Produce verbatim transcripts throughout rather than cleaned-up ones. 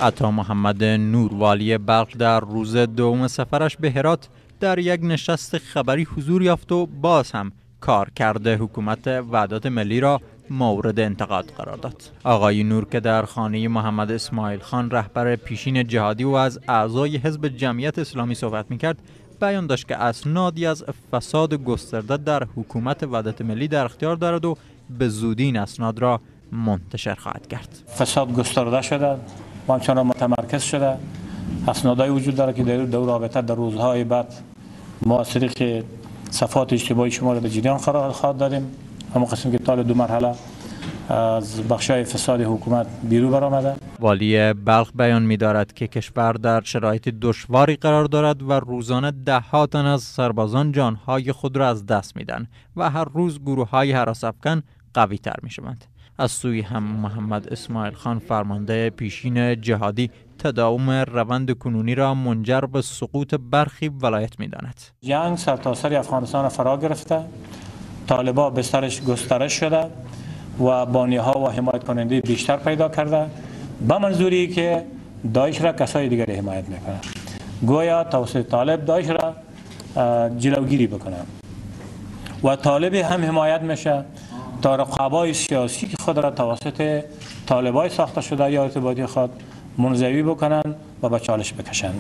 عطا محمد نور والی بلخ در روز دوم سفرش به هرات در یک نشست خبری حضور یافت و باز هم کارکرد حکومت وحدت ملی را مورد انتقاد قرار داد. آقای نور که در خانه محمد اسماعیل خان رهبر پیشین جهادی و از اعضای حزب جمعیت اسلامی صحبت می‌کرد، بیان داشت که اسنادی از فساد گسترده در حکومت وحدت ملی در اختیار دارد و به زودی این اسناد را منتشر خواهد کرد. فساد گسترده شده، همچنان متمرکز شده. اسنادی وجود داره که در دو رابطه در روزهای بعد ما از طریق صفحات اجتماعی شما را به جریان قرار خواهد دادیم. همون قسم که طال دو مرحله از بخشای فساد حکومت بیرون برآمده. والی بلخ بیان می‌دارد که کشور در شرایط دشواری قرار دارد و روزانه ده ها تن از سربازان جانهای خود را از دست میدن و هر روز گروه‌های هراس‌افکن قوی تر می‌شوند. از سوی هم محمد اسماعیل خان فرمانده پیشین جهادی تداوم روند کنونی را منجر به سقوط برخی ولایت می‌داند. جنگ سرتاسر افغانستان فرا گرفته، طالبان بسترش گسترش شده و بانی‌ها و حمایت کننده بیشتر پیدا کرده، به منظوری که داعش را کسای دیگری حمایت میکنه. گویا توسط طالب داعش را جلوگیری بکنه و طالب هم حمایت میشه تا رقبای سیاسی که خود را توسط طالبای ساخته شده یا ارتباطی خود منزوی بکنن و به چالش بکشن.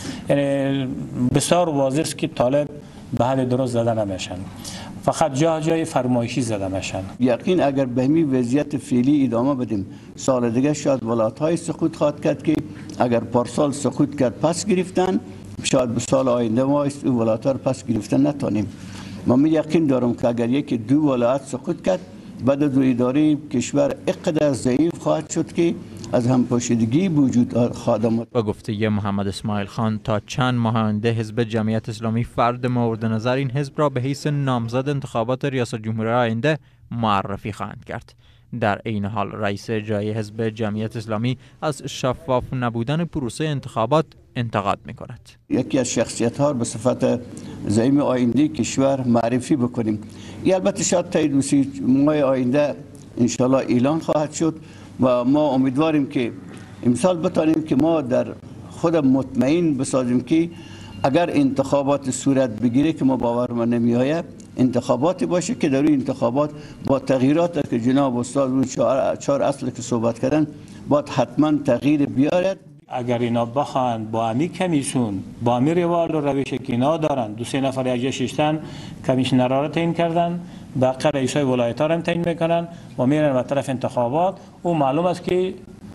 یعنی بسیار واضح است که طالب به حد درست زده نمیشن، فقط جا جای فرمایشی زده میشن. یقین اگر به همین وضعیت فعلی ادامه بدیم، سال دیگه شاید ولایت‌های سقوط خواهد کرد که اگر پارسال سقوط کرد پس گرفتن، شاید به سال آینده ما این ولایت‌ها رو پس گرفتن نتونیم. من یقین دارم که اگر یکی دو ولایت سقوط کرد، بعد دو اداره کشور اقدر ضعیف خواهد شد که از هم پاشیدگی وجود خادمات. با گفته محمد اسماعیل خان تا چند ماه آینده حزب جمعیت اسلامی فرد مورد نظر این حزب را به حیث نامزد انتخابات ریاست جمهوری آینده معرفی خواهند کرد. در این حال رئیس اجرایی حزب جمعیت اسلامی از شفاف نبودن پروسه انتخابات انتقاد می‌کند. یکی از شخصیت‌ها به صفت زعیم آینده کشور معرفی بکنیم. این البته شاید تا دو سه ماه آینده ان شاءالله اعلان خواهد شد و ما امیدواریم که امسال بتانیم که ما در خود مطمئن بسازیم که اگر انتخابات صورت بگیره که ما باور ما نمیآید، انتخاباتی باشه که در این انتخابات با تغییرات که جناب استاد اون چهار, چهار اصل که صحبت کردن باید حتما تغییر بیارد. اگر اینا بخوان با امی کمیسیون با امی روال و روش که اینا دارن، دو سه نفر اجا ششتن کمیشنرها را تعیین کردن، باقی رئیسای ولایت‌ها را تعیین میکنن و میرن به طرف انتخابات. او معلوم است که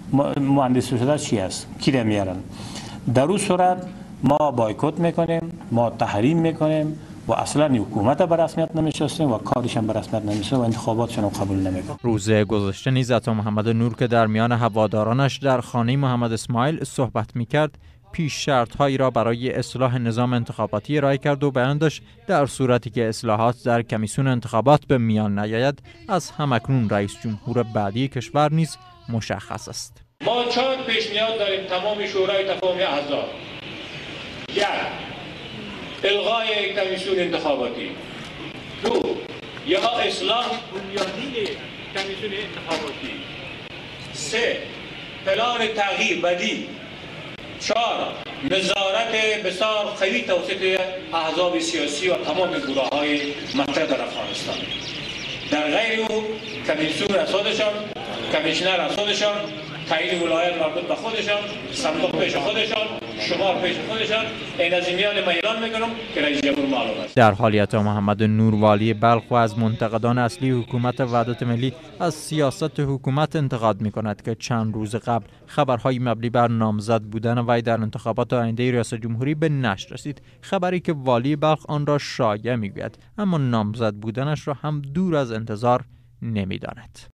مهندس شده چی است، کی را میارن. در اون صورت ما بایکوت میکنیم، ما تحریم میکنیم و اصلا حکومت به رسمیت نمیشناسیم و کارش هم به رسمیت نمیشه و انتخاباتشون رو قبول نمیکنیم. روز گذشته نیز عطا محمد نور که در میان هوادارانش در خانه محمد اسماعیل صحبت میکرد، پیش شرط‌هایی را برای اصلاح نظام انتخاباتی ارائه کرد و بیان داشت در صورتی که اصلاحات در کمیسیون انتخابات به میان نیاید، از همکنون رئیس جمهور بعدی کشور نیز مشخص است. ما چهار پیشنهاد داریم تمام شورای تفاهم احزاب. یک، الغای کمیسیون انتخاباتی. دو، یا اصلاح بنیادی کمیسیون انتخاباتی. سه، پلان تغییر بدیل. چهار، نظارت بسیار قوی توسط احزاب سیاسی و تمام گروه‌های مطرح در افغانستان. در غیر او کمیسیون از خودشان، کمیشنر از خودشان، تعیین ولایت مربوط به خودشان، صندوق پیش خودشان، شمار پیش خودشان. این از میان ما اعلان میکنم که رئیس جمهور معلوم است. در حالی عطا محمد نور والی بلخ و از منتقدان اصلی حکومت وحدت ملی از سیاست حکومت انتقاد میکند که چند روز قبل خبرهای مبنی بر نامزد بودن وی در انتخابات آینده ریاست جمهوری به نشر رسید، خبری که والی بلخ آن را شایع میگوید اما نامزد بودنش را هم دور از انتظار نمیداند.